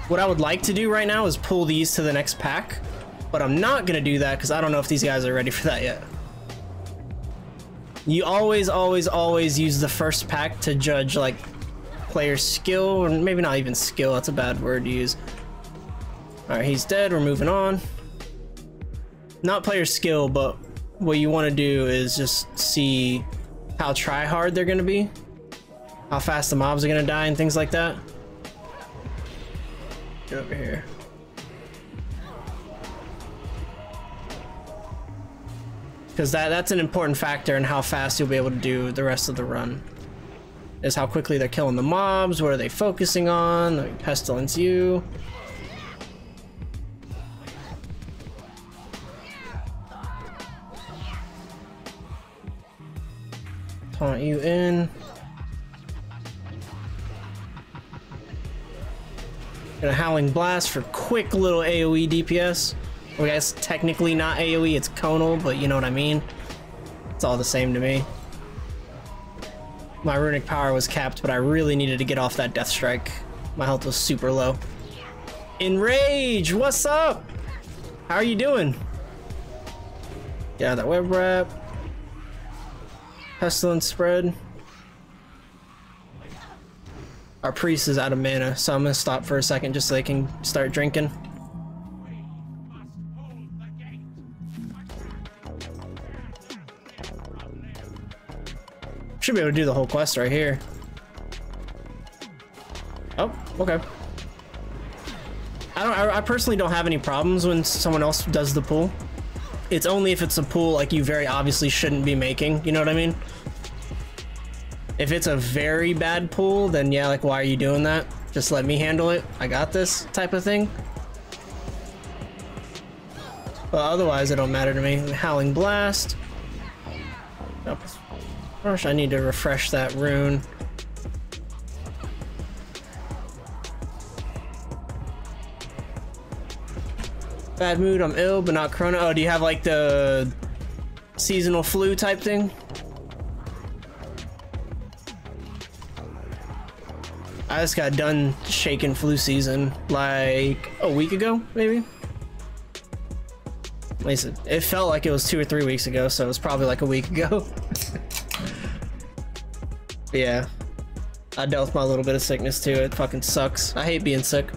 What I would like to do right now is pull these to the next pack, but I'm not gonna do that because I don't know if these guys are ready for that yet. You always use the first pack to judge like player skill, or maybe not even skill, that's a bad word to use. Alright, he's dead, we're moving on. Not player skill, but what you want to do is just see how try hard they're gonna be, how fast the mobs are gonna die and things like that. Get over here. Because that's an important factor in how fast you'll be able to do the rest of the run. Is how quickly they're killing the mobs, what are they focusing on, like pestilence you. Taunt you in. Gonna Howling Blast for quick little AoE DPS. Well, I guess technically not AoE, it's conal, but you know what I mean. It's all the same to me. My runic power was capped, but I really needed to get off that death strike. My health was super low. Enrage, what's up? How are you doing? Yeah, that web wrap. Pestilence spread. Our priest is out of mana, so I'm gonna stop for a second just so they can start drinking. Should be able to do the whole quest right here. Oh, okay. I personally don't have any problems when someone else does the pull. It's only if it's a pull like you very obviously shouldn't be making, you know what I mean? If it's a very bad pull, then yeah, like why are you doing that? Just let me handle it. I got this type of thing. But otherwise it don't matter to me. Howling Blast. Oh, gosh, I need to refresh that rune. Bad mood, I'm ill, but not corona. Oh, do you have like the seasonal flu type thing? I just got done shaking flu season like a week ago, maybe? At least it felt like it was 2 or 3 weeks ago, so it was probably like a week ago. Yeah, I dealt with my little bit of sickness too. It fucking sucks. I hate being sick.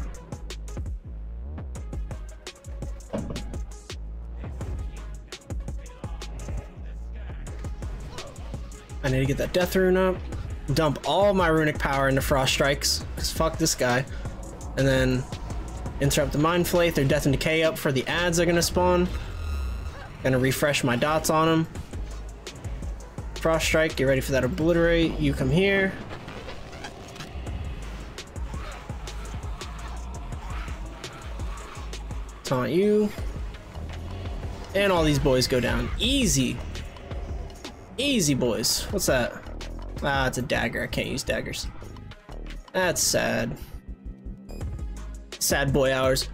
I need to get that death rune up. Dump all my runic power into frost strikes, because fuck this guy. And then interrupt the mind flayth or death and decay up for the ads are gonna spawn. Gonna refresh my dots on them. Frost strike, get ready for that obliterate. You come here. Taunt you. And all these boys go down. Easy. Easy, boys. What's that? Ah, it's a dagger. I can't use daggers. That's sad. Sad boy hours.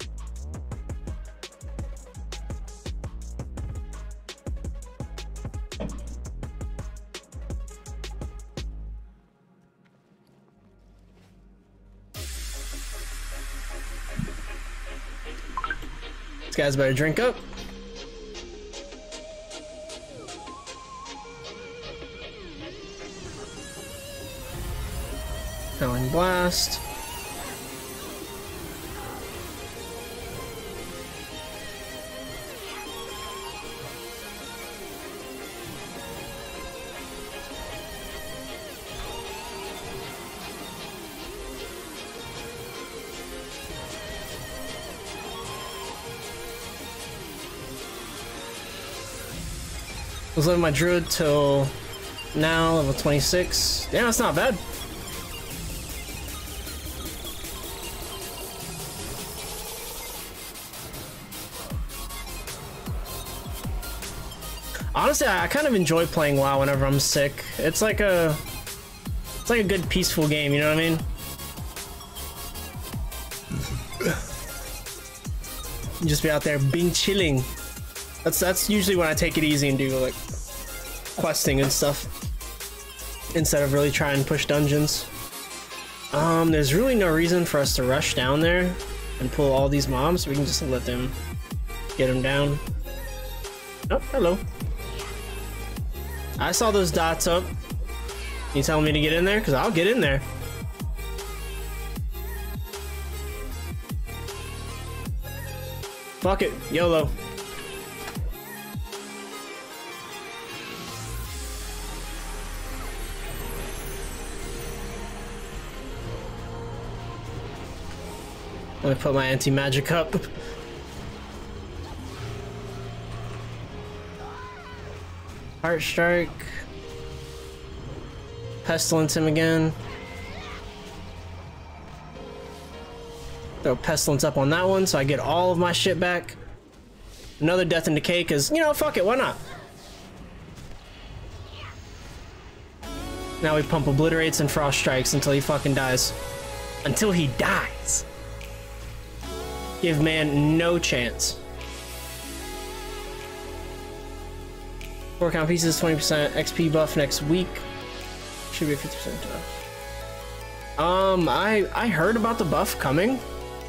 These guys better drink up. Howling Blast. Was living my druid till now, level 26. Yeah, that's not bad. Honestly, I kind of enjoy playing WoW whenever I'm sick. It's like a good peaceful game, you know what I mean? Just be out there being chilling. That's usually when I take it easy and do like questing and stuff instead of really trying to push dungeons. There's really no reason for us to rush down there and pull all these mobs. We can just let them get them down. Oh, hello. I saw those dots up. You telling me to get in there? Because I'll get in there. Fuck it. YOLO. Let me put my anti-magic up. Heart Strike. Pestilence him again. Throw Pestilence up on that one so I get all of my shit back. Another Death and Decay because, you know, fuck it, why not? Now we pump Obliterates and Frost Strikes until he fucking dies. Until he dies. Give man no chance. 4 count pieces, 20% XP buff next week. Should be a 50% buff. I heard about the buff coming,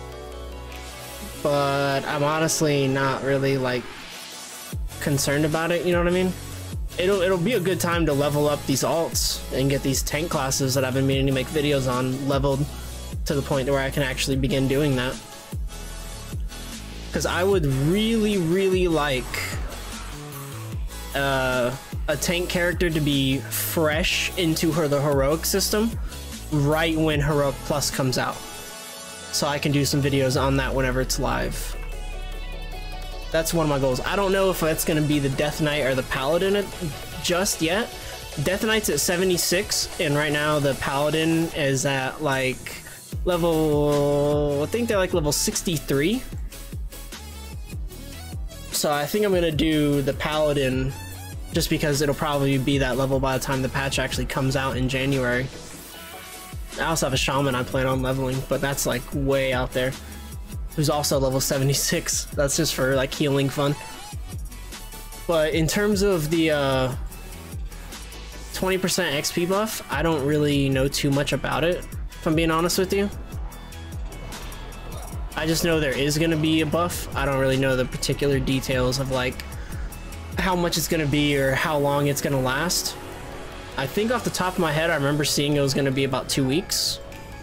but I'm honestly not really like concerned about it, you know what I mean? It'll be a good time to level up these alts and get these tank classes that I've been meaning to make videos on leveled to the point where I can actually begin doing that. Because I would really like a tank character to be fresh into the heroic system right when Heroic Plus comes out, so I can do some videos on that whenever it's live. That's one of my goals. I don't know if that's going to be the Death Knight or the Paladin just yet. Death Knight's at 76, and right now the Paladin is at like level, I think they're like level 63. So I think I'm gonna do the Paladin just because it'll probably be that level by the time the patch actually comes out in January. I also have a Shaman I plan on leveling, but that's like way out there. Who's also level 76. That's just for like healing fun. But in terms of the 20% XP buff, I don't really know too much about it, if I'm being honest with you. I just know there is going to be a buff. I don't really know the particular details of like how much it's going to be or how long it's going to last. I think off the top of my head, I remember seeing it was going to be about 2 weeks.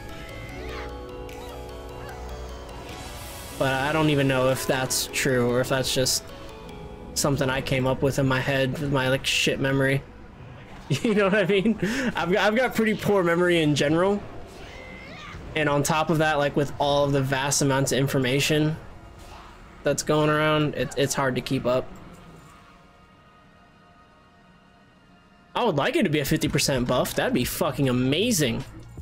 But I don't even know if that's true or if that's just something I came up with in my head with my like shit memory. You know what I mean? I've got pretty poor memory in general. And on top of that, like with all of the vast amounts of information that's going around, it's hard to keep up. I would like it to be a 50% buff. That'd be fucking amazing.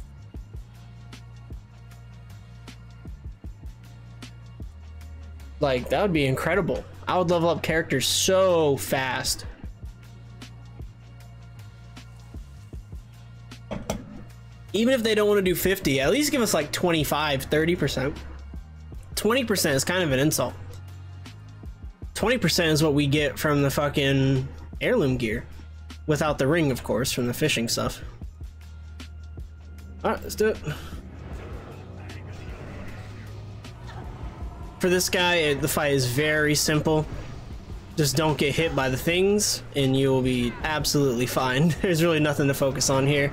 Like, that would be incredible. I would level up characters so fast. Even if they don't want to do 50, at least give us like 25, 30%. 20% is kind of an insult. 20% is what we get from the fucking heirloom gear. Without the ring, of course, from the fishing stuff. Alright, let's do it. For this guy, the fight is very simple. Just don't get hit by the things, and you will be absolutely fine. There's really nothing to focus on here.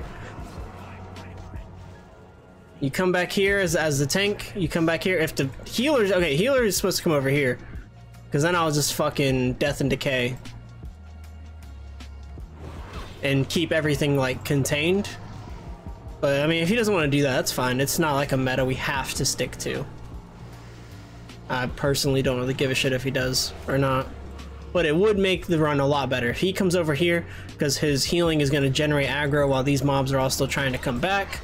You come back here as the tank. You come back here. If the healer's... Okay, healer is supposed to come over here. Because then I'll just fucking Death and Decay. And keep everything, like, contained. But, I mean, if he doesn't want to do that, that's fine. It's not like a meta we have to stick to. I personally don't really give a shit if he does or not. But it would make the run a lot better. If he comes over here, because his healing is going to generate aggro while these mobs are all still trying to come back.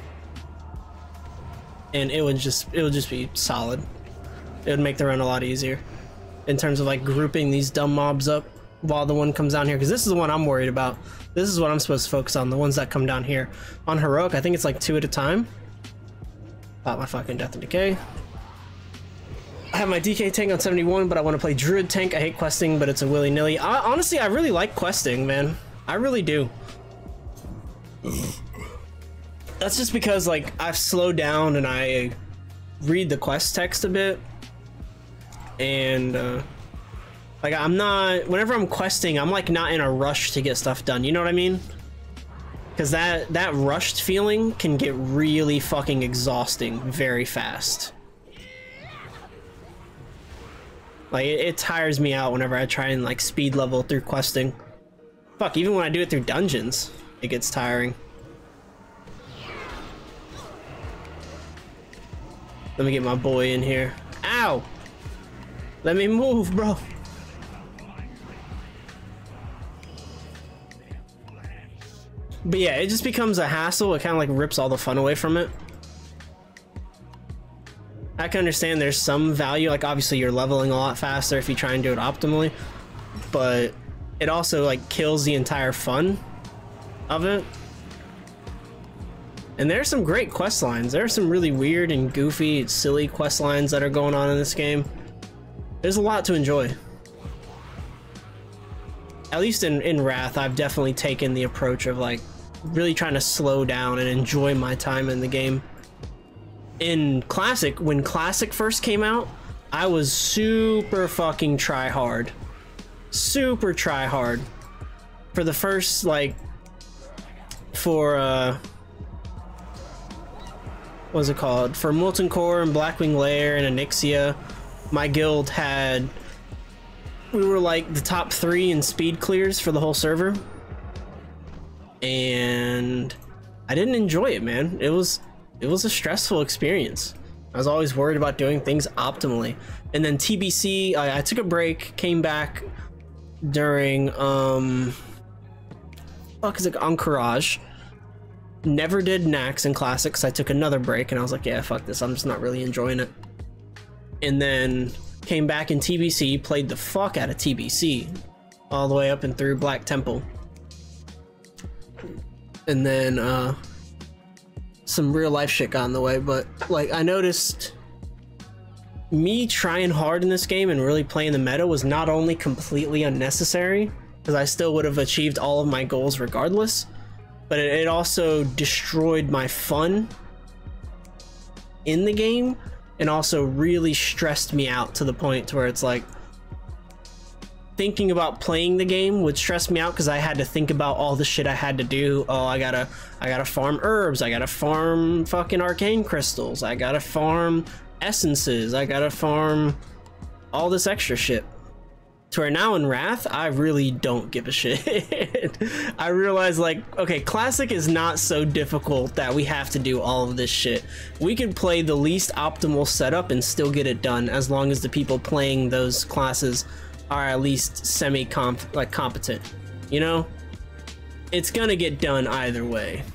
And it would just be solid. It would make the run a lot easier. In terms of, like, grouping these dumb mobs up while the one comes down here. Because this is the one I'm worried about. This is what I'm supposed to focus on, the ones that come down here. On Heroic, I think it's like 2 at a time. Pop my fucking Death and Decay. I have my DK tank on 71, but I want to play Druid tank. I hate questing, but it's a willy-nilly. Honestly, I really like questing, man. I really do. That's just because like I've slowed down and I read the quest text a bit, and like I'm not, whenever I'm questing, I'm like not in a rush to get stuff done, you know what I mean? Because that rushed feeling can get really fucking exhausting very fast. Like it tires me out whenever I try and like speed level through questing. Fuck, even when I do it through dungeons, it gets tiring. Let me get my boy in here. Ow! Let me move, bro. But yeah, it just becomes a hassle. It kind of like rips all the fun away from it. I can understand there's some value, like obviously you're leveling a lot faster if you try and do it optimally, but it also like kills the entire fun of it. And there's some great quest lines. There are some really weird and goofy, silly quest lines that are going on in this game. There's a lot to enjoy. At least in Wrath, I've definitely taken the approach of like really trying to slow down and enjoy my time in the game. In Classic, when Classic first came out, I was super fucking try hard. Super try hard. For the first, like, for, what's it called? For Molten Core and Blackwing Lair and Onyxia, my guild had, we were like the top 3 in speed clears for the whole server. And I didn't enjoy it, man. It was a stressful experience. I was always worried about doing things optimally. And then TBC, I took a break, came back during, fuck is it, Encourage. Never did Nax in Classics. I took another break and I was like, yeah, fuck this. I'm just not really enjoying it. And then came back in TBC, played the fuck out of TBC all the way up and through Black Temple. And then, some real life shit got in the way, but like I noticed me trying hard in this game and really playing the meta was not only completely unnecessary, because I still would have achieved all of my goals regardless, but it also destroyed my fun in the game and also really stressed me out to the point to where it's like thinking about playing the game would stress me out because I had to think about all the shit I had to do. Oh, I gotta farm herbs, I gotta farm fucking arcane crystals, I gotta farm essences, I gotta farm all this extra shit. To where now in Wrath, I really don't give a shit. I realize like, okay, Classic is not so difficult that we have to do all of this shit. We could play the least optimal setup and still get it done as long as the people playing those classes are at least competent, you know? It's gonna get done either way.